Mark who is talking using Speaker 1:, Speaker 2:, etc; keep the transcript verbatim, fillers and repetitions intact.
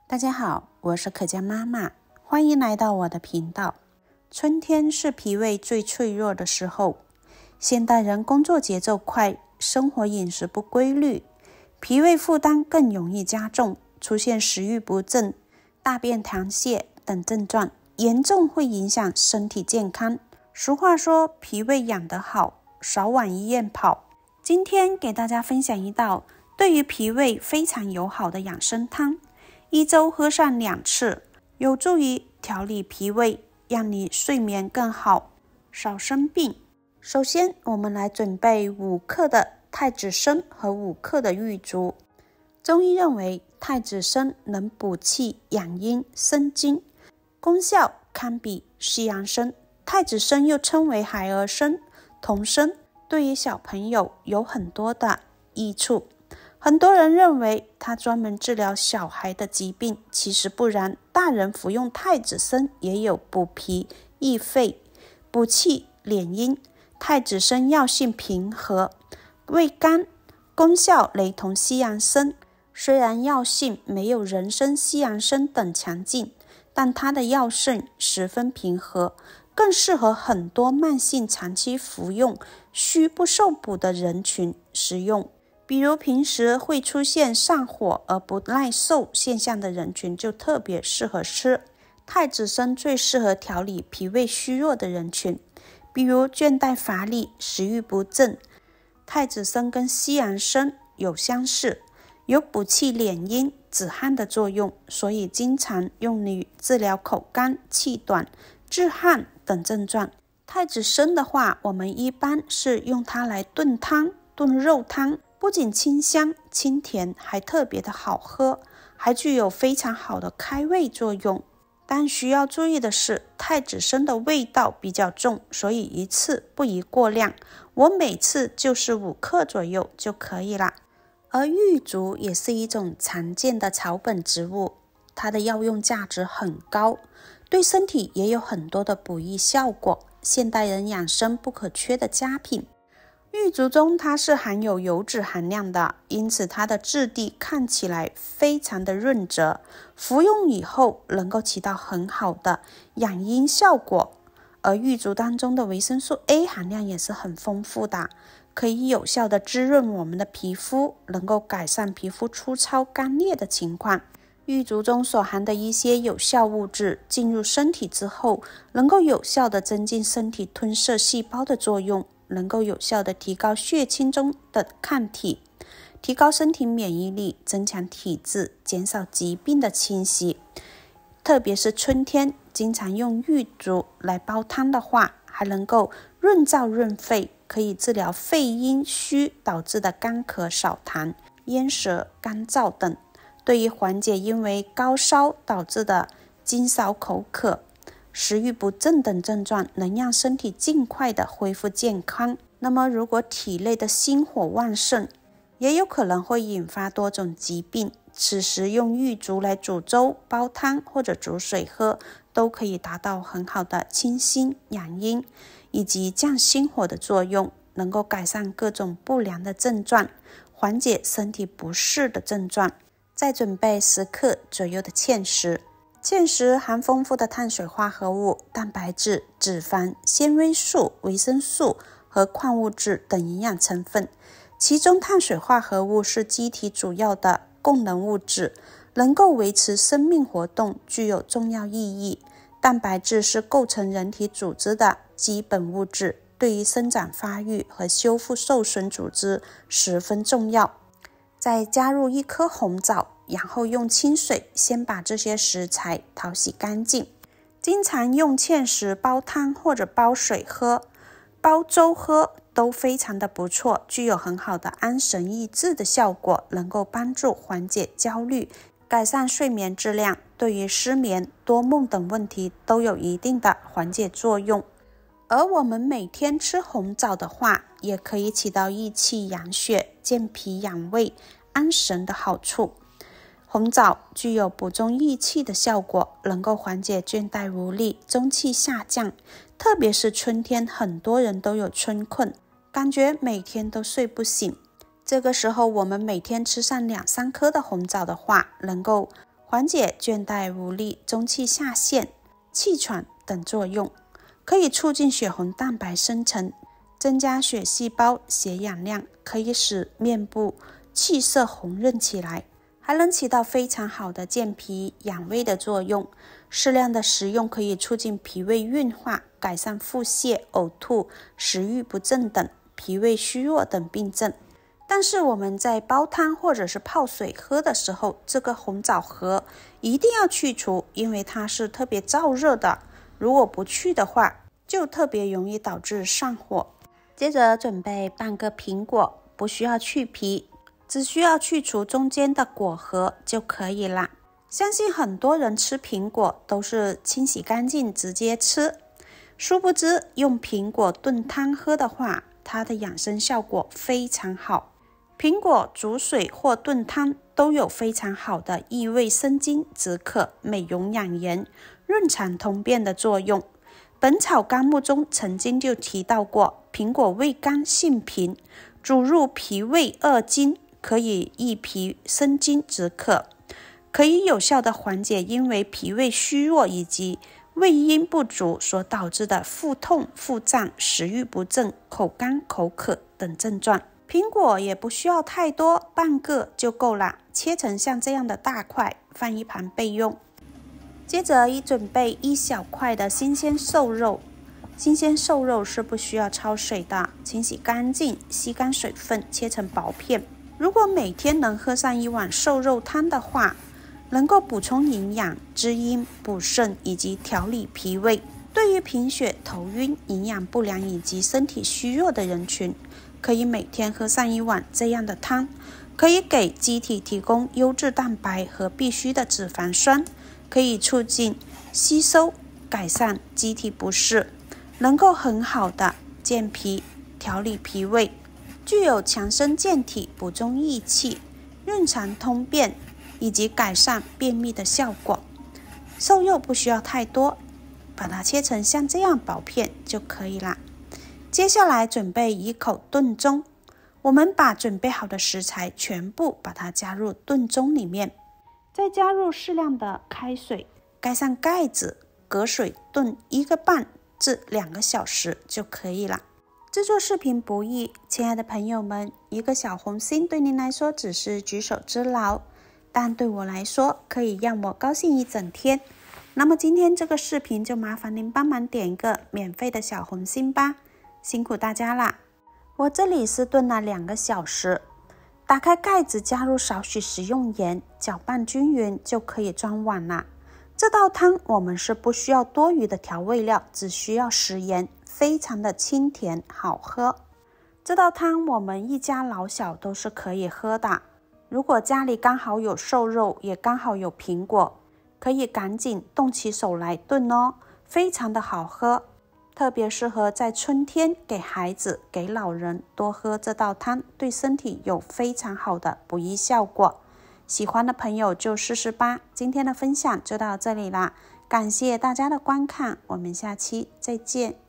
Speaker 1: 大家好，我是可嘉妈妈，欢迎来到我的频道。春天是脾胃最脆弱的时候，现代人工作节奏快，生活饮食不规律，脾胃负担更容易加重，出现食欲不振、大便溏泻等症状，严重会影响身体健康。俗话说，脾胃养得好，少往医院跑。今天给大家分享一道对于脾胃非常友好的养生汤，一周喝上两次，有助于调理脾胃，让你睡眠更好，少生病。首先，我们来准备五克的太子参和五克的玉竹。中医认为太子参能补气养阴生津，功效堪比西洋参。太子参又称为孩儿参、童参，对于小朋友有很多的益处。很多人认为它专门治疗小孩的疾病，其实不然，大人服用太子参也有补脾益肺、补气敛阴。太子参药性平和，味甘，功效雷同西洋参。虽然药性没有人参、西洋参等强劲，但它的药性十分平和，更适合很多慢性长期服用、虚不受补的人群食用。比如平时会出现上火而不耐受现象的人群，就特别适合吃。太子参最适合调理脾胃虚弱的人群，比如倦怠乏力、食欲不振。太子参跟西洋参有相似，有补气敛阴、止汗的作用，所以经常用于治疗口干、气短、致汗等症状。太子参的话，我们一般是用它来炖汤、炖肉汤，不仅清香清甜，还特别的好喝，还具有非常好的开胃作用。但需要注意的是，太子参的味道比较重，所以一次不宜过量，我每次就是五克左右就可以了。而玉竹也是一种常见的草本植物，它的药用价值很高，对身体也有很多的补益效果，现代人养生不可缺的佳品。玉竹中它是含有油脂含量的，因此它的质地看起来非常的润泽，服用以后能够起到很好的养阴效果。而玉竹当中的维生素 A 含量也是很丰富的，可以有效的滋润我们的皮肤，能够改善皮肤粗糙干裂的情况。玉竹中所含的一些有效物质进入身体之后，能够有效的增进身体吞摄细胞的作用，能够有效的提高血清中的抗体，提高身体免疫力，增强体质，减少疾病的侵袭。特别是春天，经常用玉竹来煲汤的话，还能够润燥润肺，可以治疗肺阴虚导致的干咳少痰、咽舌干燥等，对于缓解因为高烧导致的津少口渴、食欲不振等症状，能让身体尽快的恢复健康。那么如果体内的心火旺盛，也有可能会引发多种疾病，此时用玉竹来煮粥、煲汤或者煮水喝，都可以达到很好的清心养阴以及降心火的作用，能够改善各种不良的症状，缓解身体不适的症状。再准备十克左右的芡实。芡实含丰富的碳水化合物、蛋白质、脂肪、纤维素、维生素和矿物质等营养成分，其中碳水化合物是机体主要的供能物质，能够维持生命活动，具有重要意义。蛋白质是构成人体组织的基本物质，对于生长发育和修复受损组织十分重要。再加入一颗红枣，然后用清水先把这些食材淘洗干净。经常用芡实煲汤或者煲水喝、煲粥喝都非常的不错，具有很好的安神益智的效果，能够帮助缓解焦虑，改善睡眠质量，对于失眠、多梦等问题都有一定的缓解作用。而我们每天吃红枣的话，也可以起到益气养血、健脾养胃、安神的好处。红枣具有补中益气的效果，能够缓解倦怠无力、中气下降，特别是春天，很多人都有春困，感觉每天都睡不醒。这个时候我们每天吃上两三颗的红枣的话，能够缓解倦怠无力、中气下陷、气喘等作用，可以促进血红蛋白生成，增加血细胞血氧量，可以使面部气色红润起来，还能起到非常好的健脾养胃的作用。适量的食用可以促进脾胃运化，改善腹泻、呕吐、食欲不振等脾胃虚弱等病症。但是我们在煲汤或者是泡水喝的时候，这个红枣核一定要去除，因为它是特别燥热的，如果不去的话，就特别容易导致上火。接着准备半个苹果，不需要去皮，只需要去除中间的果核就可以啦。相信很多人吃苹果都是清洗干净直接吃，殊不知用苹果炖汤喝的话，它的养生效果非常好。苹果煮水或炖汤都有非常好的益胃生津、止渴、美容养颜、润肠通便的作用。本草纲目中曾经就提到过，苹果味甘性平，主入脾胃二经，可以益脾生津止渴，可以有效的缓解因为脾胃虚弱以及胃阴不足所导致的腹痛、腹胀、食欲不振、口干口渴等症状。苹果也不需要太多，半个就够了，切成像这样的大块，放一旁备用。接着一准备一小块的新鲜瘦肉，新鲜瘦肉是不需要焯水的，清洗干净，吸干水分，切成薄片。如果每天能喝上一碗瘦肉汤的话，能够补充营养、滋阴、补肾以及调理脾胃。对于贫血、头晕、营养不良以及身体虚弱的人群，可以每天喝上一碗这样的汤，可以给机体提供优质蛋白和必需的脂肪酸，可以促进吸收，改善机体不适，能够很好的健脾、调理脾胃，具有强身健体、补中益气、润肠通便以及改善便秘的效果。瘦肉不需要太多，把它切成像这样薄片就可以了。接下来准备一口炖盅，我们把准备好的食材全部把它加入炖盅里面，再加入适量的开水，盖上盖子，隔水炖一个半至两个小时就可以了。制作视频不易，亲爱的朋友们，一个小红心对您来说只是举手之劳，但对我来说可以让我高兴一整天。那么今天这个视频就麻烦您帮忙点一个免费的小红心吧，辛苦大家啦！我这里是炖了两个小时，打开盖子，加入少许食用盐，搅拌均匀就可以装碗了。这道汤我们是不需要多余的调味料，只需要食盐，非常的清甜好喝。这道汤我们一家老小都是可以喝的，如果家里刚好有瘦肉，也刚好有苹果，可以赶紧动起手来炖哦，非常的好喝，特别适合在春天给孩子、给老人多喝这道汤，对身体有非常好的补益效果。喜欢的朋友就试试吧。今天的分享就到这里啦，感谢大家的观看，我们下期再见。